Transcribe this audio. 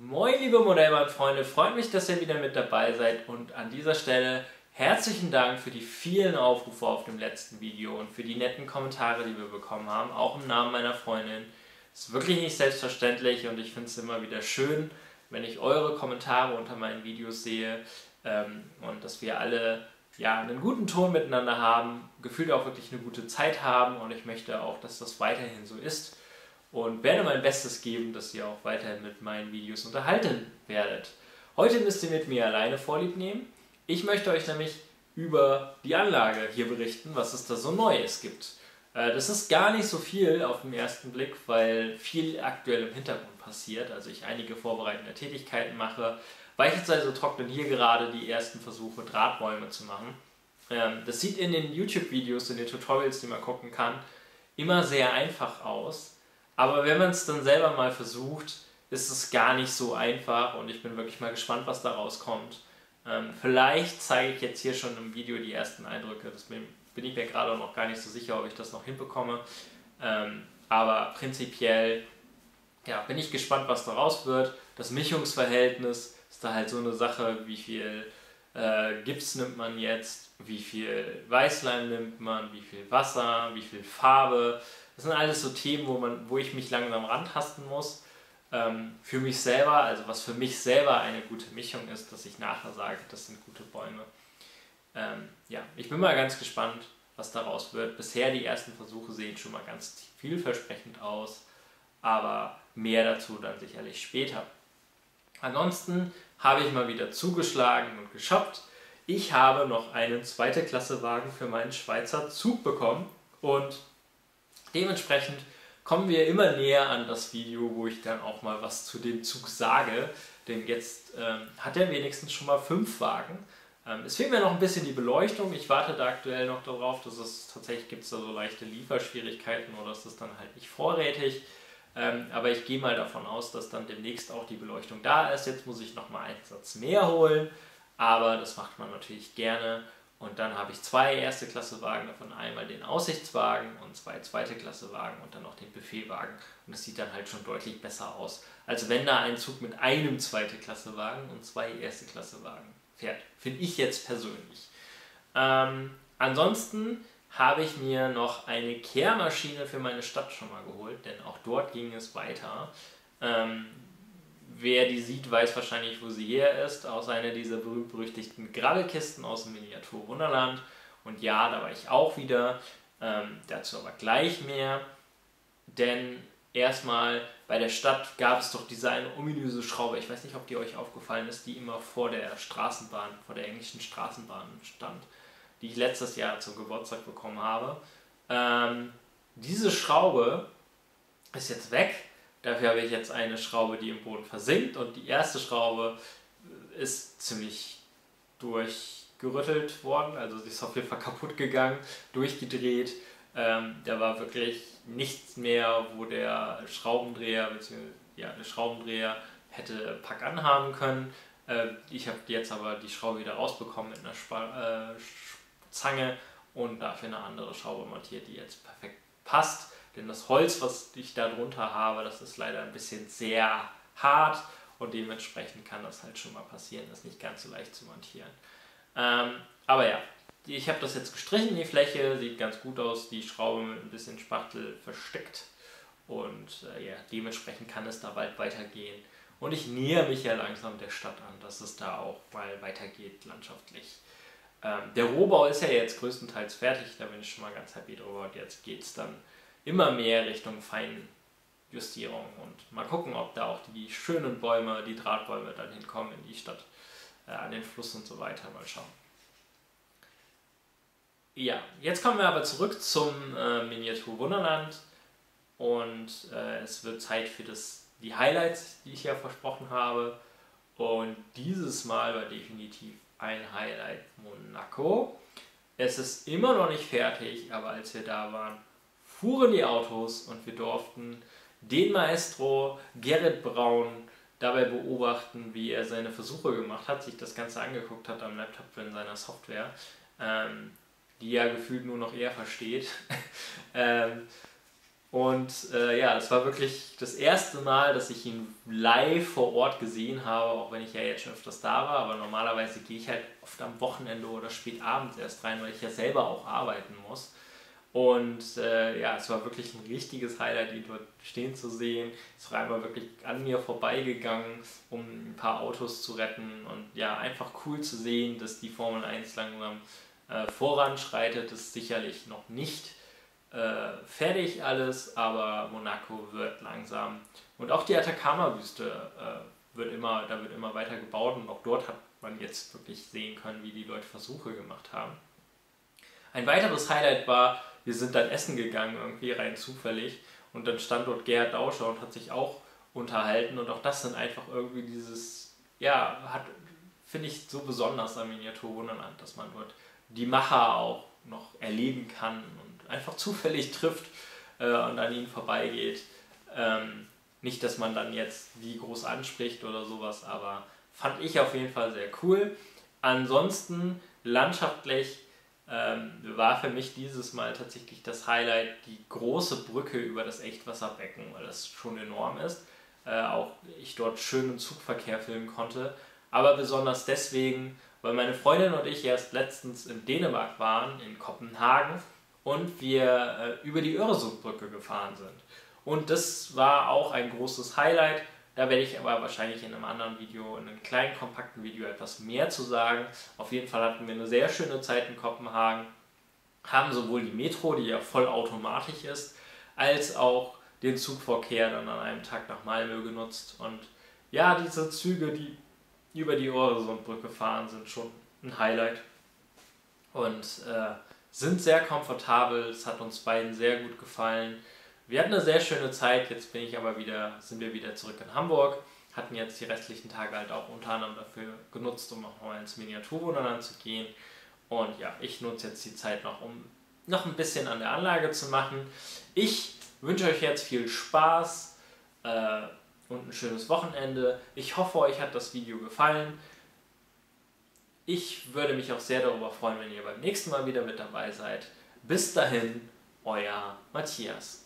Moin liebe Modellbahnfreunde, freut mich, dass ihr wieder mit dabei seid und an dieser Stelle herzlichen Dank für die vielen Aufrufe auf dem letzten Video und für die netten Kommentare, die wir bekommen haben, auch im Namen meiner Freundin. Das ist wirklich nicht selbstverständlich und ich finde es immer wieder schön, wenn ich eure Kommentare unter meinen Videos sehe und dass wir alle einen guten Ton miteinander haben, gefühlt auch wirklich eine gute Zeit haben und ich möchte auch, dass das weiterhin so ist. Und werde mein Bestes geben, dass ihr auch weiterhin mit meinen Videos unterhalten werdet. Heute müsst ihr mit mir alleine Vorlieb nehmen. Ich möchte euch nämlich über die Anlage hier berichten, was es da so Neues gibt. Das ist gar nicht so viel auf den ersten Blick, weil viel aktuell im Hintergrund passiert. Also ich einige vorbereitende Tätigkeiten mache. Beispielsweise trocknen hier gerade die ersten Versuche, Drahtbäume zu machen. Das sieht in den YouTube-Videos, in den Tutorials, die man gucken kann, immer sehr einfach aus. Aber wenn man es dann selber mal versucht, ist es gar nicht so einfach und ich bin wirklich mal gespannt, was da rauskommt. Vielleicht zeige ich jetzt hier schon im Video die ersten Eindrücke, das bin ich mir gerade noch gar nicht so sicher, ob ich das noch hinbekomme. Aber prinzipiell bin ich gespannt, was da raus wird. Das Mischungsverhältnis ist da halt so eine Sache, wie viel Gips nimmt man jetzt, wie viel Weißleim nimmt man, wie viel Wasser, wie viel Farbe. Das sind alles so Themen, wo ich mich langsam rantasten muss. Für mich selber, also was für mich selber eine gute Mischung ist, dass ich nachher sage, das sind gute Bäume. Ich bin mal ganz gespannt, was daraus wird. Bisher die ersten Versuche sehen schon mal ganz vielversprechend aus, aber mehr dazu dann sicherlich später. Ansonsten habe ich mal wieder zugeschlagen und geshoppt. Ich habe noch einen 2. Klasse Wagen für meinen Schweizer Zug bekommen und dementsprechend kommen wir immer näher an das Video, wo ich dann auch mal was zu dem Zug sage, denn jetzt hat er wenigstens schon mal 5 Wagen. Es fehlt mir noch ein bisschen die Beleuchtung, ich warte da aktuell noch darauf, dass es tatsächlich gibt da so leichte Lieferschwierigkeiten oder ist es dann halt nicht vorrätig. Aber ich gehe mal davon aus, dass dann demnächst auch die Beleuchtung da ist. Jetzt muss ich noch mal einen Satz mehr holen, aber das macht man natürlich gerne. Und dann habe ich 2 1. Klasse Wagen, davon einmal den Aussichtswagen und 2 2. Klasse Wagen und dann noch den Buffetwagen. Und das sieht dann halt schon deutlich besser aus, als wenn da ein Zug mit einem 2. Klasse Wagen und 2 1. Klasse Wagen fährt. Finde ich jetzt persönlich. Ansonsten habe ich mir noch eine Kehrmaschine für meine Stadt schon mal geholt, denn auch dort ging es weiter. Wer die sieht, weiß wahrscheinlich, wo sie her ist, aus einer dieser berühmt-berüchtigten Grabbelkisten aus dem Miniatur Wunderland. Und ja, da war ich auch wieder, dazu aber gleich mehr, denn erstmal bei der Stadt gab es doch diese eine ominöse Schraube, ich weiß nicht, ob die euch aufgefallen ist, die immer vor der Straßenbahn, vor der englischen Straßenbahn stand, die ich letztes Jahr zum Geburtstag bekommen habe. Diese Schraube ist jetzt weg. Dafür habe ich jetzt eine Schraube, die im Boden versinkt und die erste Schraube ist ziemlich durchgerüttelt worden, also sie ist auf jeden Fall kaputt gegangen, durchgedreht. Da war wirklich nichts mehr, wo der Schraubendreher hätte Pack anhaben können. Ich habe jetzt aber die Schraube wieder rausbekommen mit einer Zange und dafür eine andere Schraube montiert, die jetzt perfekt passt. Denn das Holz, was ich da drunter habe, das ist leider ein bisschen sehr hart und dementsprechend kann das halt schon mal passieren, das ist nicht ganz so leicht zu montieren. Aber ja, ich habe das jetzt gestrichen, die Fläche, sieht ganz gut aus, die Schraube mit ein bisschen Spachtel versteckt und dementsprechend kann es da bald weitergehen. Und ich nähere mich ja langsam der Stadt an, dass es da auch mal weitergeht landschaftlich. Der Rohbau ist ja jetzt größtenteils fertig, da bin ich schon mal ganz happy drüber und jetzt geht es dann immer mehr Richtung Feinjustierung und mal gucken, ob da auch die schönen Bäume, die Drahtbäume dann hinkommen in die Stadt, an den Fluss und so weiter, mal schauen. Ja, jetzt kommen wir aber zurück zum Miniatur Wunderland und es wird Zeit für die Highlights, die ich ja versprochen habe und dieses Mal war definitiv ein Highlight Monaco. Es ist immer noch nicht fertig, aber als wir da waren, fuhren die Autos und wir durften den Maestro Gerrit Braun dabei beobachten, wie er seine Versuche gemacht hat, sich das Ganze angeguckt hat am Laptop in seiner Software, die ja gefühlt nur noch er versteht. Und ja, das war wirklich das erste Mal, dass ich ihn live vor Ort gesehen habe, auch wenn ich ja jetzt schon öfters da war. Aber normalerweise gehe ich halt oft am Wochenende oder spät abends erst rein, weil ich ja selber auch arbeiten muss. Und ja, es war wirklich ein richtiges Highlight, ihn dort stehen zu sehen. Es war einmal wirklich an mir vorbeigegangen, um ein paar Autos zu retten. Und ja, einfach cool zu sehen, dass die Formel 1 langsam voranschreitet. Das ist sicherlich noch nicht fertig alles, aber Monaco wird langsam. Und auch die Atacama-Wüste da wird immer weiter gebaut. Und auch dort hat man jetzt wirklich sehen können, wie die Leute Versuche gemacht haben. Ein weiteres Highlight war, wir sind dann essen gegangen, irgendwie rein zufällig. Und dann stand dort Gerhard Dauscher und hat sich auch unterhalten. Und auch das sind einfach irgendwie finde ich so besonders am Miniaturwunderland, dass man dort die Macher auch noch erleben kann und einfach zufällig trifft und an ihnen vorbeigeht. Nicht, dass man dann jetzt die groß anspricht oder sowas, aber fand ich auf jeden Fall sehr cool. Ansonsten landschaftlich war für mich dieses Mal tatsächlich das Highlight die große Brücke über das Echtwasserbecken, weil das schon enorm ist. Auch ich dort schönen Zugverkehr filmen konnte. Aber besonders deswegen, weil meine Freundin und ich erst letztens in Dänemark waren, in Kopenhagen, und wir über die Öresundbrücke gefahren sind. Und das war auch ein großes Highlight. Da werde ich aber wahrscheinlich in einem anderen Video, in einem kleinen, kompakten Video etwas mehr zu sagen. Auf jeden Fall hatten wir eine sehr schöne Zeit in Kopenhagen, haben sowohl die Metro, die ja vollautomatisch ist, als auch den Zugverkehr dann an einem Tag nach Malmö genutzt. Und ja, diese Züge, die über die Öresundbrücke fahren, sind schon ein Highlight und sind sehr komfortabel. Es hat uns beiden sehr gut gefallen. Wir hatten eine sehr schöne Zeit, jetzt sind wir wieder zurück in Hamburg, hatten jetzt die restlichen Tage halt auch unter anderem dafür genutzt, um auch mal ins Miniaturwunderland zu gehen. Und ja, ich nutze jetzt die Zeit noch, um noch ein bisschen an der Anlage zu machen. Ich wünsche euch jetzt viel Spaß und ein schönes Wochenende. Ich hoffe, euch hat das Video gefallen. Ich würde mich auch sehr darüber freuen, wenn ihr beim nächsten Mal wieder mit dabei seid. Bis dahin, euer Matthias.